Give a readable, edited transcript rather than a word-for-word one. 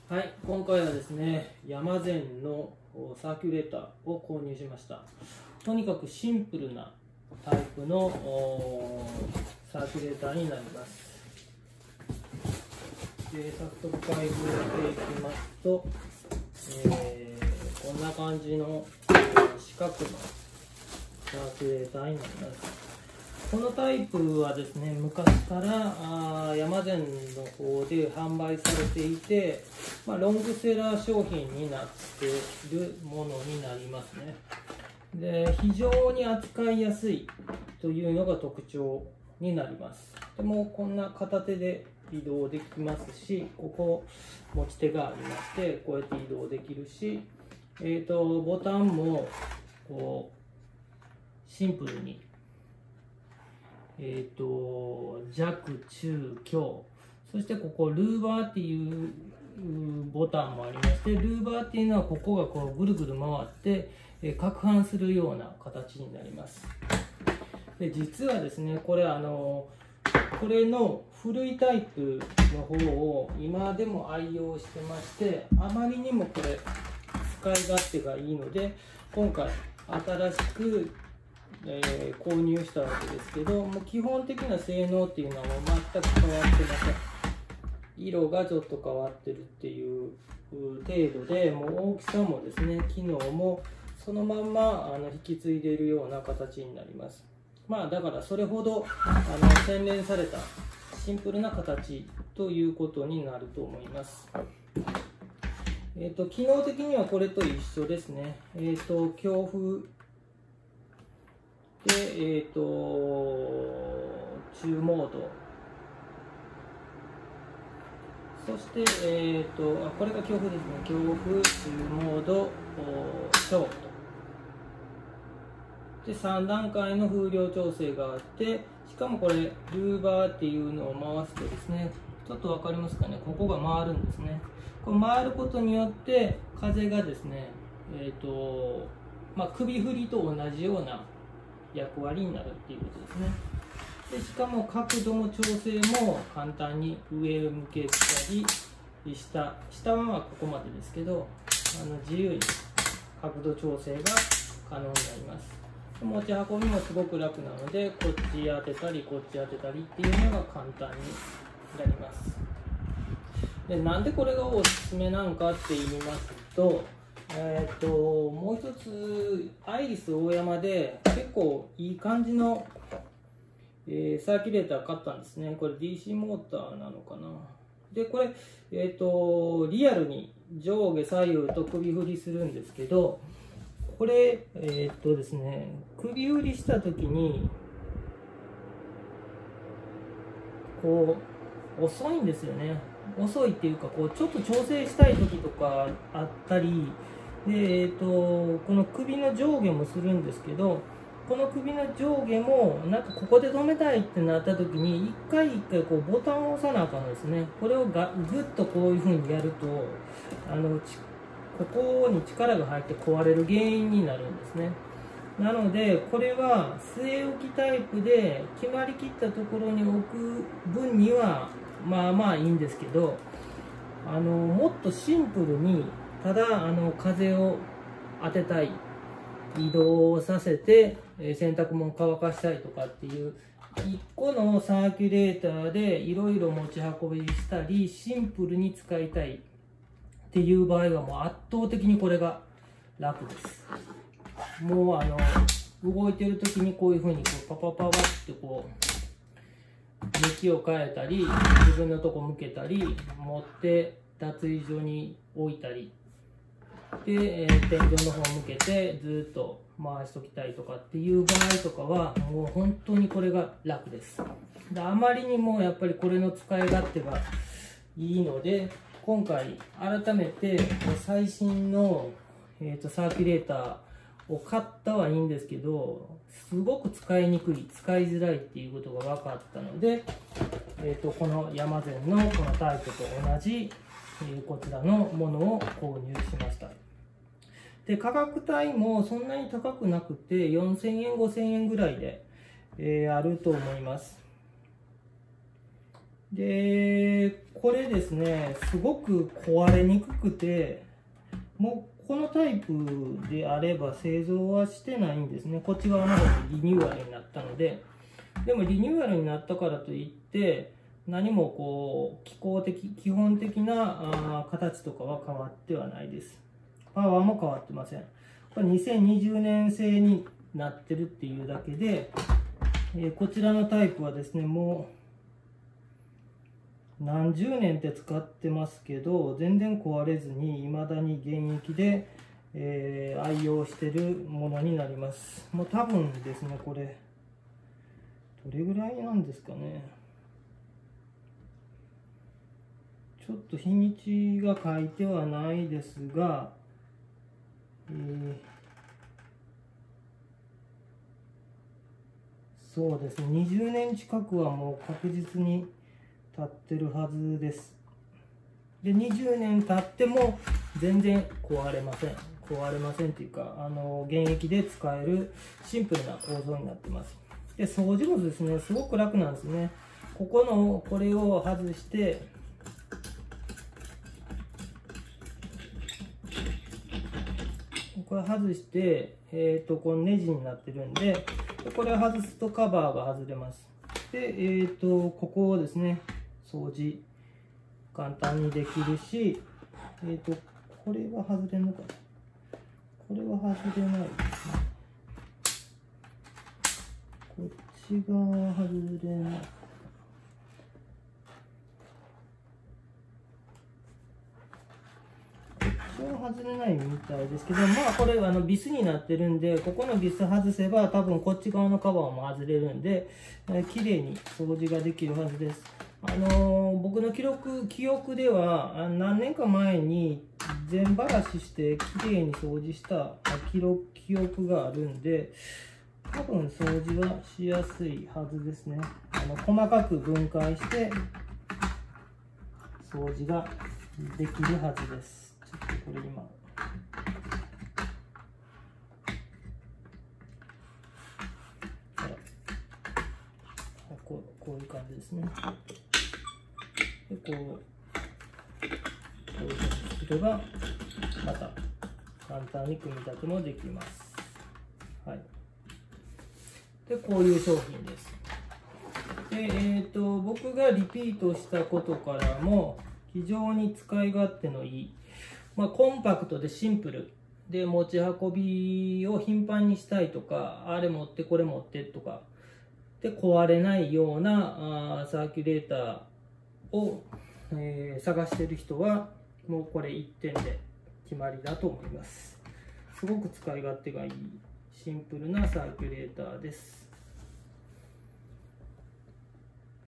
はい、今回はですね、ヤマゼンのサーキュレーターを購入しました。とにかくシンプルなタイプのサーキュレーターになります。で、早速開封していきますと、こんな感じの四角のサーキュレーターになります。このタイプはですね、昔からヤマゼンの方で販売されていて、ロングセラー商品になっているものになりますね。で、非常に扱いやすいというのが特徴になります。でもこんな片手で移動できますし、ここ持ち手がありまして、こうやって移動できるし、ボタンもこうシンプルに弱、中、強、そしてここルーバーっていうボタンもありまして、ルーバーっていうのはここがこうぐるぐる回って攪拌するような形になります。で、実はですね、これこれの古いタイプの方を今でも愛用してまして、あまりにもこれ使い勝手がいいので、今回新しく購入したわけですけど、もう基本的な性能っていうのはもう全く変わってません。色がちょっと変わってるっていう程度で、もう大きさもですね、機能もそのまんま引き継いでいるような形になります。だからそれほど洗練されたシンプルな形ということになると思います。機能的にはこれと一緒ですね。強風で、中モード、そして、これが強風ですね。強風、中モード、ショート。で、3段階の風量調整があって、しかもこれ、ルーバーっていうのを回すとですね、ちょっと分かりますかね、ここが回るんですね。これ回ることによって、風がですね、首振りと同じような役割になるっていうことですね。で、しかも角度の調整も簡単に上向けたり下はここまでですけど、自由に角度調整が可能になります。持ち運びもすごく楽なので、こっち当てたりこっち当てたりっていうのが簡単になります。で、なんでこれがおすすめなのかって言いますと、もう一つアイリスオーヤマで結構いい感じの、サーキュレーター買ったんですね。これ DC モーターなのかな。で、これ、リアルに上下左右と首振りするんですけど、これですね、首振りした時にこう遅いんですよね。遅いっていうか、こうちょっと調整したい時とかあったりで、この首の上下もするんですけど、この首の上下もなんかここで止めたいってなった時に一回一回こうボタンを押さなあかんですね。これをグッとこういう風にやるとここに力が入って壊れる原因になるんですね。なのでこれは据え置きタイプで決まりきったところに置く分にはまあまあいいんですけど、もっとシンプルにただ風を当てたい、移動させて洗濯物乾かしたいとかっていう1個のサーキュレーターでいろいろ持ち運びしたりシンプルに使いたいっていう場合はもう圧倒的にこれが楽です。もう動いてる時にこういう風にこうパパパパってこう向きを変えたり自分のとこ向けたり持って脱衣所に置いたりで、天井の方向けてずっと回しときたいとかっていう場合とかはもう本当にこれが楽です。で、あまりにもやっぱりこれの使い勝手がいいので、今回改めて最新の、サーキュレーターを買ったはいいんですけど、すごく使いにくい、使いづらいっていうことが分かったので、このヤマゼンのこのタイプと同じ、こちらのものを購入しました。で、価格帯もそんなに高くなくて4000円、5000円ぐらいで、あると思います。 で、これですね、すごく壊れにくくて、もうこのタイプであれば製造はしてないんですね。こっち側の方にリニューアルになったので。でもリニューアルになったからといって、何もこう基本的な形とかは変わってはないです。パワーも変わってません。これ2020年製になってるっていうだけで、こちらのタイプはですね、もう何十年って使ってますけど、全然壊れずに未だに現役で、愛用してるものになります。もう多分ですね、これどれぐらいなんですかね。ちょっと日にちが書いてはないですが、そうですね、20年近くはもう確実に経ってるはずです。で、20年経っても全然壊れません。壊れませんっていうか、現役で使えるシンプルな構造になってます。で、掃除もですね、すごく楽なんですね。これを外して、これ外して、このネジになってるんで、これを外すとカバーが外れます。で、ここをですね、掃除簡単にできるし、これは外れるのかな。これは外れないですね。こっち側は外れない。外れないみたいですけど、まあこれビスになってるんで、ここのビス外せば多分こっち側のカバーも外れるんで、綺麗に掃除ができるはずです。僕の記憶では何年か前に全ばらしして綺麗に掃除した記憶があるんで、多分掃除はしやすいはずですね。細かく分解して掃除ができるはずです。ちょっとこれ今こういう感じですね。でこういうふうにすればまた簡単に組み立てもできます。はい。でこういう商品です。で僕がリピートしたことからも非常に使い勝手のいい、コンパクトでシンプルで持ち運びを頻繁にしたいとか、あれ持ってこれ持ってとかで壊れないようなサーキュレーターを、探している人はもうこれ1点で決まりだと思います。すごく使い勝手がいいシンプルなサーキュレーターです。